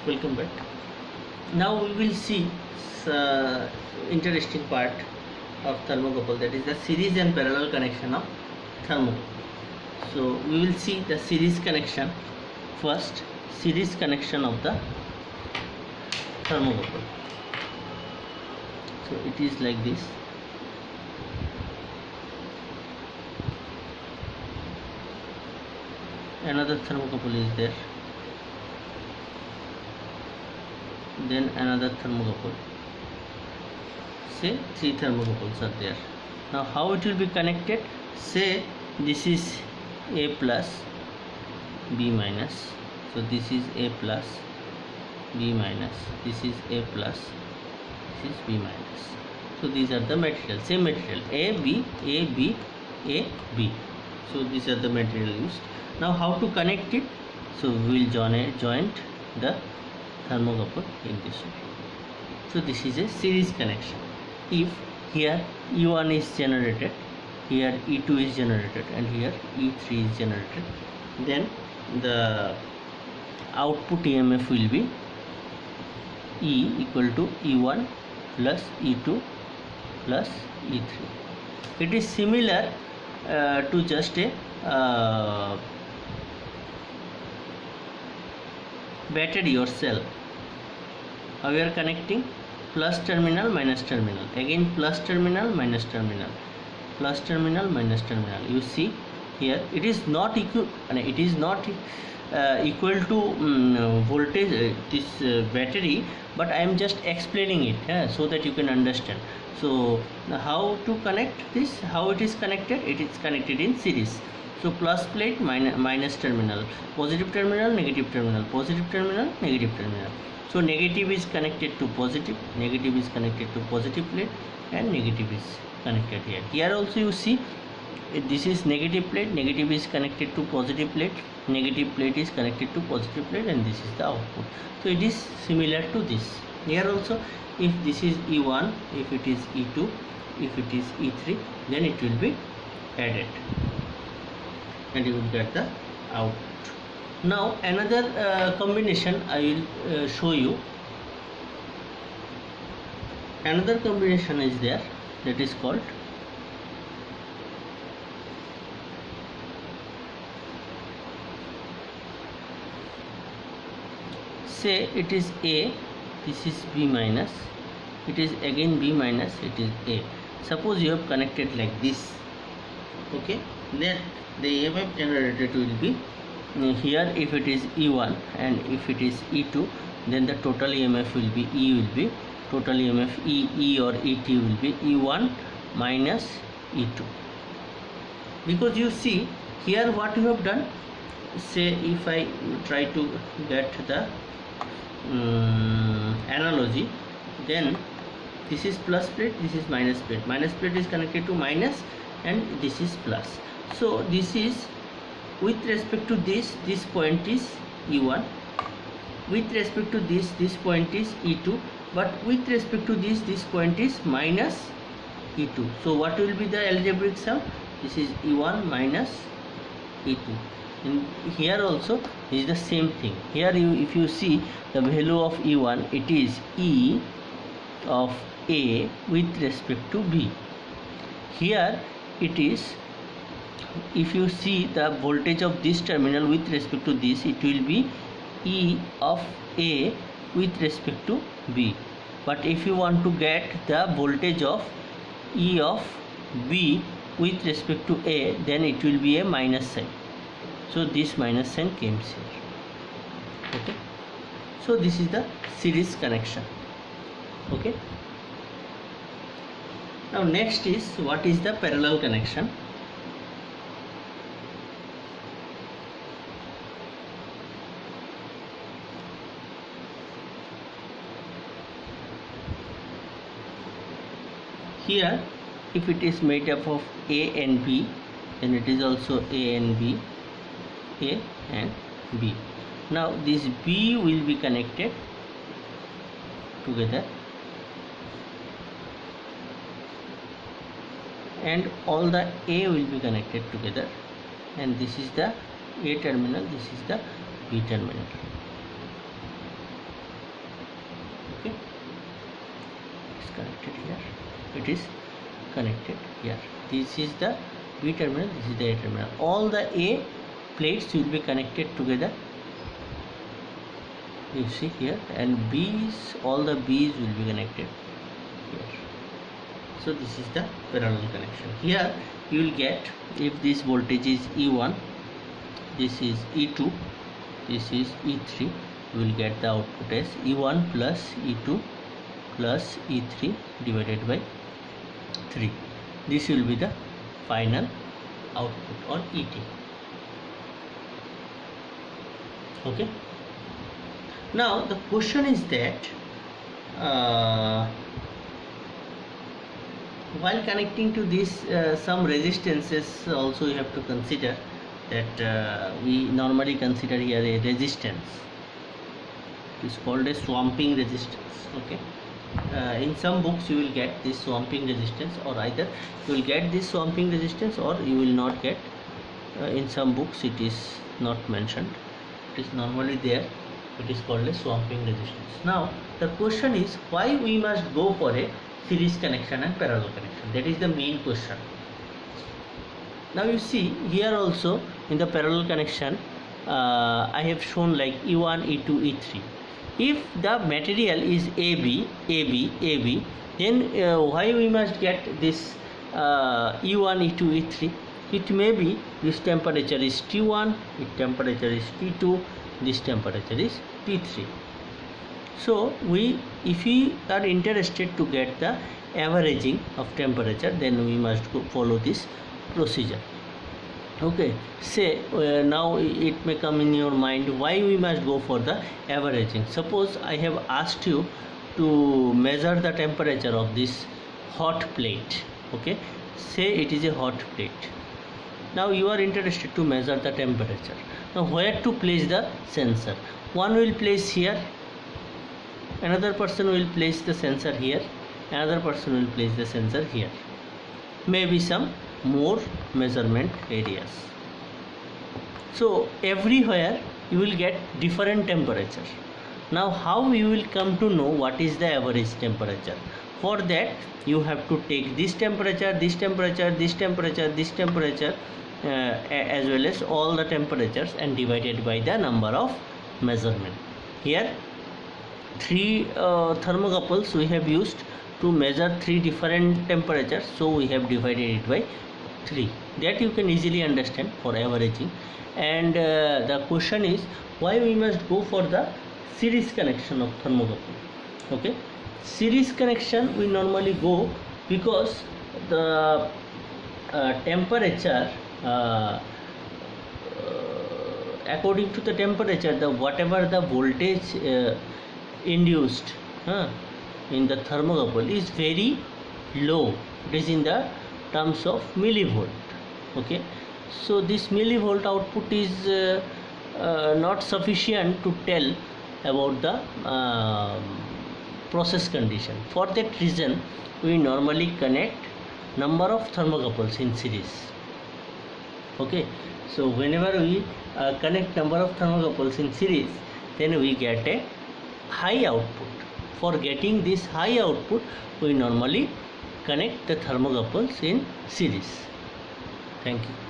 Welcome back. Now we will see interesting part of thermocouple, that is the series and parallel connection of thermocouple. So we will see the series connection first. Series connection of the thermocouple. So it is like this. Another thermocouple is there, then another thermocouple. Say 3 thermocouples are there. Now how it will be connected? Say this is A plus B minus, so this is A plus B minus, this is A plus, this is B minus. So these are the material, same material, A B A B A B. So these are the material used. Now how to connect it? So we will join the thermocouple in this way. So this is a series connection. If here E1 is generated, here E2 is generated, and here E3 is generated, then the output EMF will be E equal to E1 plus E2 plus E3. It is similar to just a battery or cell. How we are connecting? Plus terminal minus terminal, again plus terminal minus terminal, plus terminal minus terminal. You see here it is not equal, it is not equal to voltage this battery, but I am just explaining it so that you can understand. So how to connect this, how it is connected? It is connected in series. So plus plate minus terminal, positive terminal, negative terminal, positive terminal, negative terminal. So negative is connected to positive, negative is connected to positive plate, and negative is connected here. Here also you see this is negative plate, negative is connected to positive plate, negative plate is connected to positive plate, and this is the output. So it is similar to this. Here also, if this is E1, if it is E2, if it is E3, then it will be added and you will get the output. Now another combination I will show you. Another combination is there, that is called say it is A, this is B minus, it is again B minus, it is A. Suppose you have connected like this, okay, then the EMF generated will be here. If it is E1 and if it is E2, then the total EMF will be E will be total EMF E or ET will be E1 minus E2. Because you see here what you have done, say if I try to get the analogy, then this is plus plate, this is minus plate. Minus plate is connected to minus and this is plus. So this is with respect to this point is E1, with respect to this point is E2, but with respect to this point is minus E2. So what will be the algebraic sum? This is E1 minus E2. In here also is the same thing. Here if you see the value of E1, it is E of A with respect to B. Here it is, if you see the voltage of this terminal with respect to this, it will be E of A with respect to B. But if you want to get the voltage of E of B with respect to A, then it will be a minus sign. So this minus sign came here. Okay. So this is the series connection. Okay. Now next is, what is the parallel connection? Here if it is made up of A and B, then it is also A and B, A and B. Now this B will be connected together and all the A will be connected together, and this is the A terminal, this is the B terminal. it is connected here. This is the B terminal, this is the A terminal. All the A plates will be connected together, you see here, and B's, all the B's will be connected here. So this is the parallel connection. Here you will get, if this voltage is E1, this is E2, this is E3, you will get the output as E1 plus E2 plus E3 divided by 3. This will be the final output or ET. Okay. Now the question is that while connecting to this some resistances also you have to consider, that we normally consider here a resistance. It is called a swamping resistance. Okay. In some books you will get this swamping resistance, or either you will get this swamping resistance or you will not get. In some books it is not mentioned, it is normally there. It is called a swamping resistance. Now the question is, why we must go for a series connection and parallel connection? That is the main question. Now you see here also in the parallel connection I have shown like E1, E2, E3. If the material is AB, AB, AB, then why we must get this E1, E2, E3? It may be this temperature is T1, this temperature is T2, this temperature is T3. So if we are interested to get the averaging of temperature, then we must follow this procedure. Okay, say now it may come in your mind, why we must go for the averaging. Suppose I have asked you to measure the temperature of this hot plate. Okay, say it is a hot plate. Now you are interested to measure the temperature. Now where to place the sensor? One will place here, another person will place the sensor here, another person will place the sensor here. Maybe some more measurement areas. So everywhere you will get different temperature. Now how you will come to know what is the average temperature? For that you have to take this temperature, this temperature, this temperature, this temperature, as well as all the temperatures, and divided by the number of measurement. Here 3 thermocouples we have used to measure 3 different temperatures, so we have divided it by 3. That you can easily understand for averaging. And the question is, why we must go for the series connection of thermocouple. Okay, series connection we normally go because the temperature, according to the temperature, the whatever the voltage induced in the thermocouple is very low. It is in the terms of millivolt. Okay, so this millivolt output is not sufficient to tell about the process condition. For that reason we normally connect number of thermocouples in series. Okay, so whenever we connect number of thermocouples in series, then we get a high output. For getting this high output, we normally connect the thermocouples in series. Thank you.